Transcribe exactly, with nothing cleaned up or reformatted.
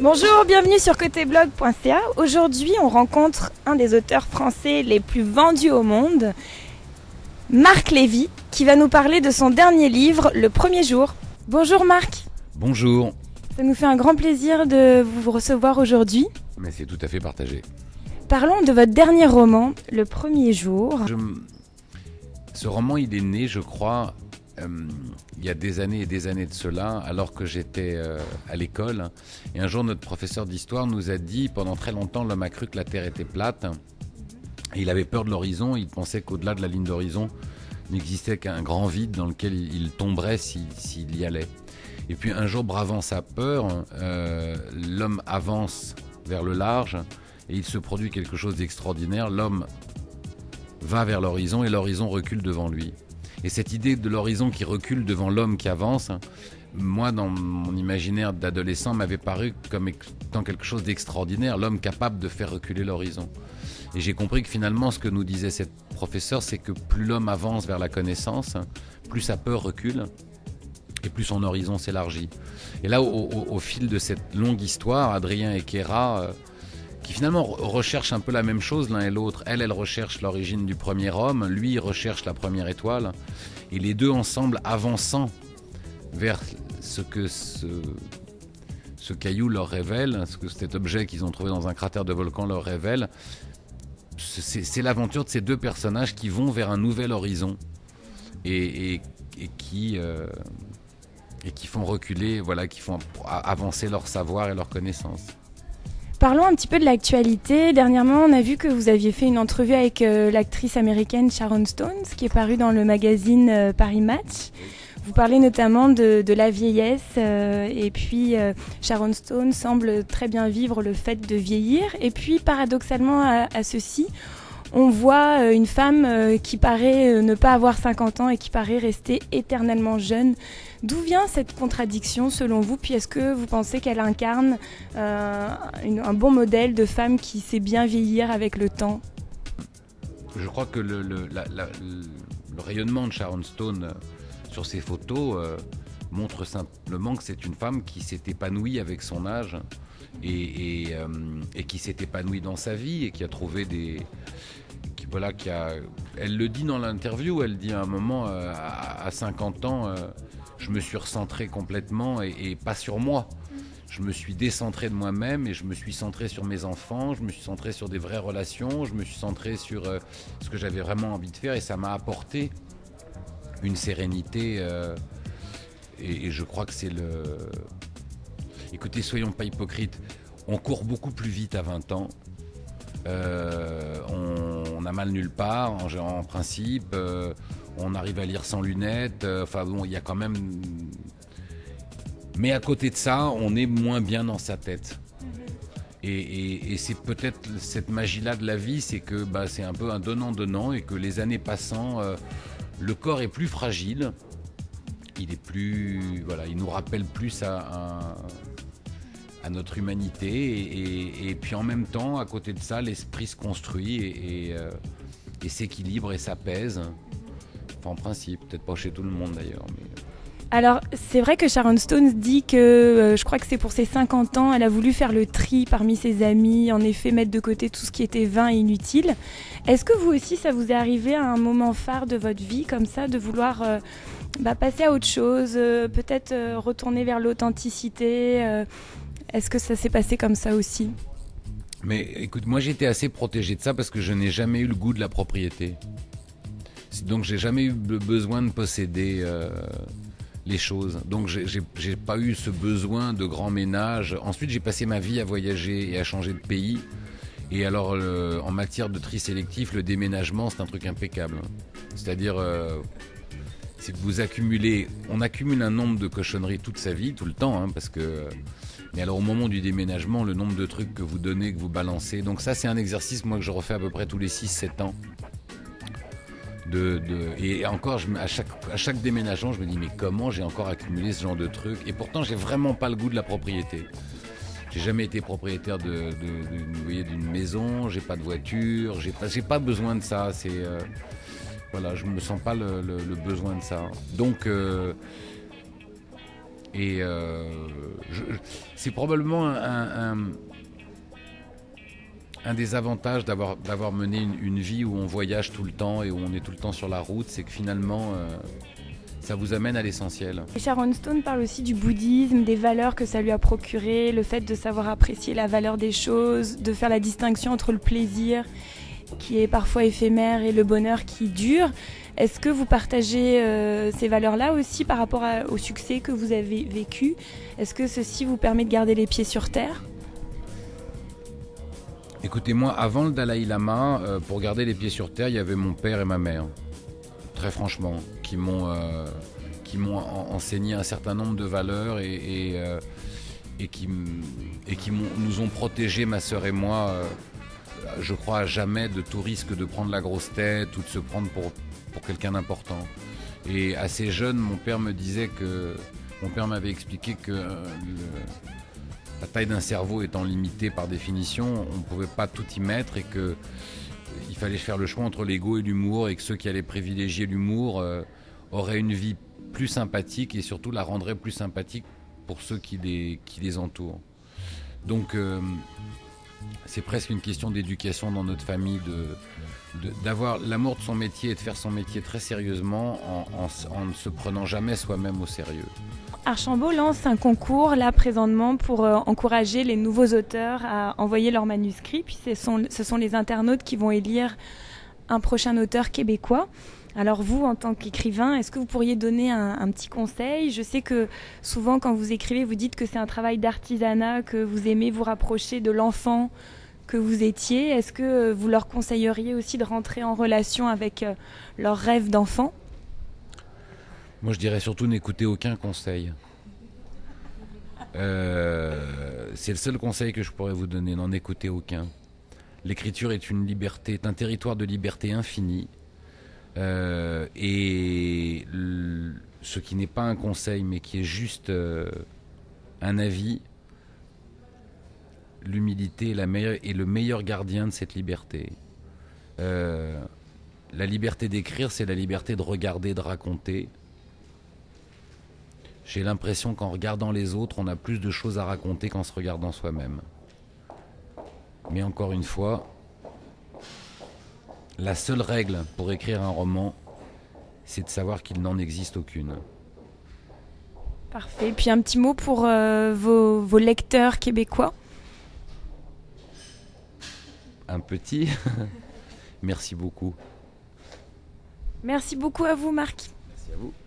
Bonjour, bienvenue sur côté blog point c a. Aujourd'hui, on rencontre un des auteurs français les plus vendus au monde, Marc Lévy, qui va nous parler de son dernier livre, Le Premier Jour. Bonjour Marc. Bonjour. Ça nous fait un grand plaisir de vous recevoir aujourd'hui. Mais c'est tout à fait partagé. Parlons de votre dernier roman, Le Premier Jour. Je... Ce roman, il est né, je crois, euh, il y a des années et des années de cela, alors que j'étais euh, à l'école. Et un jour, notre professeur d'histoire nous a dit, pendant très longtemps, l'homme a cru que la Terre était plate. Et il avait peur de l'horizon, il pensait qu'au-delà de la ligne d'horizon, n'existait qu'un grand vide dans lequel il tomberait s'il, s'il y allait. Et puis un jour, bravant sa peur, euh, l'homme avance vers le large et il se produit quelque chose d'extraordinaire. L'homme va vers l'horizon et l'horizon recule devant lui. Et cette idée de l'horizon qui recule devant l'homme qui avance, moi, dans mon imaginaire d'adolescent, m'avait paru comme étant quelque chose d'extraordinaire, l'homme capable de faire reculer l'horizon. Et j'ai compris que finalement, ce que nous disait cette professeure, c'est que plus l'homme avance vers la connaissance, plus sa peur recule et plus son horizon s'élargit. Et là, au, au, au fil de cette longue histoire, Adrien et Kéra, euh, qui finalement recherchent un peu la même chose l'un et l'autre. Elle, elle recherche l'origine du premier homme, lui, il recherche la première étoile. Et les deux ensemble, avançant vers ce que ce, ce caillou leur révèle, ce que cet objet qu'ils ont trouvé dans un cratère de volcan leur révèle, c'est, c'est l'aventure de ces deux personnages qui vont vers un nouvel horizon et, et, et qui... Euh, et qui font reculer, voilà, qui font avancer leur savoir et leur connaissance. Parlons un petit peu de l'actualité. Dernièrement, on a vu que vous aviez fait une entrevue avec euh, l'actrice américaine Sharon Stone, qui est parue dans le magazine euh, Paris Match. Vous parlez notamment de, de la vieillesse euh, et puis euh, Sharon Stone semble très bien vivre le fait de vieillir. Et puis, paradoxalement à, à ceci, on voit euh, une femme euh, qui paraît euh, ne pas avoir cinquante ans et qui paraît rester éternellement jeune. D'où vient cette contradiction selon vous? Puis est-ce que vous pensez qu'elle incarne euh, une, un bon modèle de femme qui sait bien vieillir avec le temps? Je crois que le, le, la, la, le rayonnement de Sharon Stone euh, sur ses photos euh, montre simplement que c'est une femme qui s'est épanouie avec son âge et, et, euh, et qui s'est épanouie dans sa vie et qui a trouvé des... Qui, voilà, qui a, elle le dit dans l'interview, elle dit à un moment, euh, à, à cinquante ans... Euh, je me suis recentré complètement et, et pas sur moi. Je me suis décentré de moi-même et je me suis centré sur mes enfants, je me suis centré sur des vraies relations, je me suis centré sur euh, ce que j'avais vraiment envie de faire et ça m'a apporté une sérénité euh, et, et je crois que c'est le... Écoutez, soyons pas hypocrites, on court beaucoup plus vite à vingt ans, euh, on, on a mal nulle part en, en principe, euh, on arrive à lire sans lunettes, euh, enfin bon, il y a quand même... Mais à côté de ça, on est moins bien dans sa tête. Et, et, et c'est peut-être cette magie-là de la vie, c'est que bah, c'est un peu un donnant-donnant et que les années passant, euh, le corps est plus fragile, il est plus... Voilà, il nous rappelle plus à, à, à notre humanité et, et, et puis en même temps, à côté de ça, l'esprit se construit et, et, euh, et s'équilibre et s'apaise. En principe, peut-être pas chez tout le monde d'ailleurs. Mais... Alors, c'est vrai que Sharon Stone dit que, euh, je crois que c'est pour ses cinquante ans, elle a voulu faire le tri parmi ses amis, en effet mettre de côté tout ce qui était vain et inutile. Est-ce que vous aussi, ça vous est arrivé à un moment phare de votre vie, comme ça, de vouloir euh, bah, passer à autre chose, euh, peut-être euh, retourner vers l'authenticité euh, Est-ce que ça s'est passé comme ça aussi? Mais écoute, moi j'étais assez protégé de ça parce que je n'ai jamais eu le goût de la propriété. Donc j'ai jamais eu le besoin de posséder euh, les choses. Donc j'ai, j'ai, j'ai pas eu ce besoin de grand ménage. Ensuite j'ai passé ma vie à voyager et à changer de pays. Et alors le, en matière de tri sélectif, le déménagement c'est un truc impeccable. C'est-à-dire euh, si vous accumulez, on accumule un nombre de cochonneries toute sa vie, tout le temps, hein, parce que. Mais alors au moment du déménagement, le nombre de trucs que vous donnez, que vous balancez. Donc ça c'est un exercice moi que je refais à peu près tous les six sept ans. De, de, et encore, je, à, chaque, à chaque déménagement, je me dis mais comment j'ai encore accumulé ce genre de trucs? Et pourtant, j'ai vraiment pas le goût de la propriété. J'ai jamais été propriétaire de, de, de, vous voyez, d'une maison, j'ai pas de voiture, j'ai pas, j'ai pas besoin de ça. C'est, euh, voilà, je me sens pas le, le, le besoin de ça. Donc, euh, Et euh, je, c'est probablement un, un, un des avantages d'avoir, d'avoir mené une, une vie où on voyage tout le temps et où on est tout le temps sur la route, c'est que finalement, euh, ça vous amène à l'essentiel. Et Sharon Stone parle aussi du bouddhisme, des valeurs que ça lui a procuré, le fait de savoir apprécier la valeur des choses, de faire la distinction entre le plaisir qui est parfois éphémère et le bonheur qui dure. Est-ce que vous partagez euh, ces valeurs-là aussi par rapport à, au succès que vous avez vécu? Est-ce que ceci vous permet de garder les pieds sur terre? Écoutez, moi, avant le Dalai Lama, euh, pour garder les pieds sur terre, il y avait mon père et ma mère, très franchement, qui m'ont, euh, qui m'ont en, enseigné un certain nombre de valeurs et, et, euh, et qui, et qui m'ont, nous ont protégés, ma sœur et moi, euh, je crois à jamais de tout risque de prendre la grosse tête ou de se prendre pour, pour quelqu'un d'important. Et assez jeune, mon père me disait que, mon père m'avait expliqué que euh, le, la taille d'un cerveau étant limitée par définition, on ne pouvait pas tout y mettre et qu'il fallait faire le choix entre l'ego et l'humour et que ceux qui allaient privilégier l'humour euh, auraient une vie plus sympathique et surtout la rendraient plus sympathique pour ceux qui les, qui les entourent. Donc euh, c'est presque une question d'éducation dans notre famille, de, de, d'avoir l'amour de son métier et de faire son métier très sérieusement en, en, en ne se prenant jamais soi-même au sérieux. Archambault lance un concours là présentement pour euh, encourager les nouveaux auteurs à envoyer leurs manuscrits. Puis ce sont, ce sont les internautes qui vont élire un prochain auteur québécois. Alors vous, en tant qu'écrivain, est-ce que vous pourriez donner un, un petit conseil? Je sais que souvent quand vous écrivez, vous dites que c'est un travail d'artisanat, que vous aimez vous rapprocher de l'enfant que vous étiez. Est-ce que vous leur conseilleriez aussi de rentrer en relation avec euh, leurs rêves d'enfant? Moi, je dirais surtout n'écoutez aucun conseil. Euh, c'est le seul conseil que je pourrais vous donner, n'en écoutez aucun. L'écriture est une liberté, est un territoire de liberté infinie. Euh, et le, ce qui n'est pas un conseil, mais qui est juste euh, un avis, l'humilité est, la meilleure, est le meilleur gardien de cette liberté. Euh, la liberté d'écrire, c'est la liberté de regarder, de raconter. J'ai l'impression qu'en regardant les autres, on a plus de choses à raconter qu'en se regardant soi-même. Mais encore une fois, la seule règle pour écrire un roman, c'est de savoir qu'il n'en existe aucune. Parfait. Puis un petit mot pour euh, vos, vos lecteurs québécois. Un petit. Merci beaucoup. Merci beaucoup à vous, Marc. Merci à vous.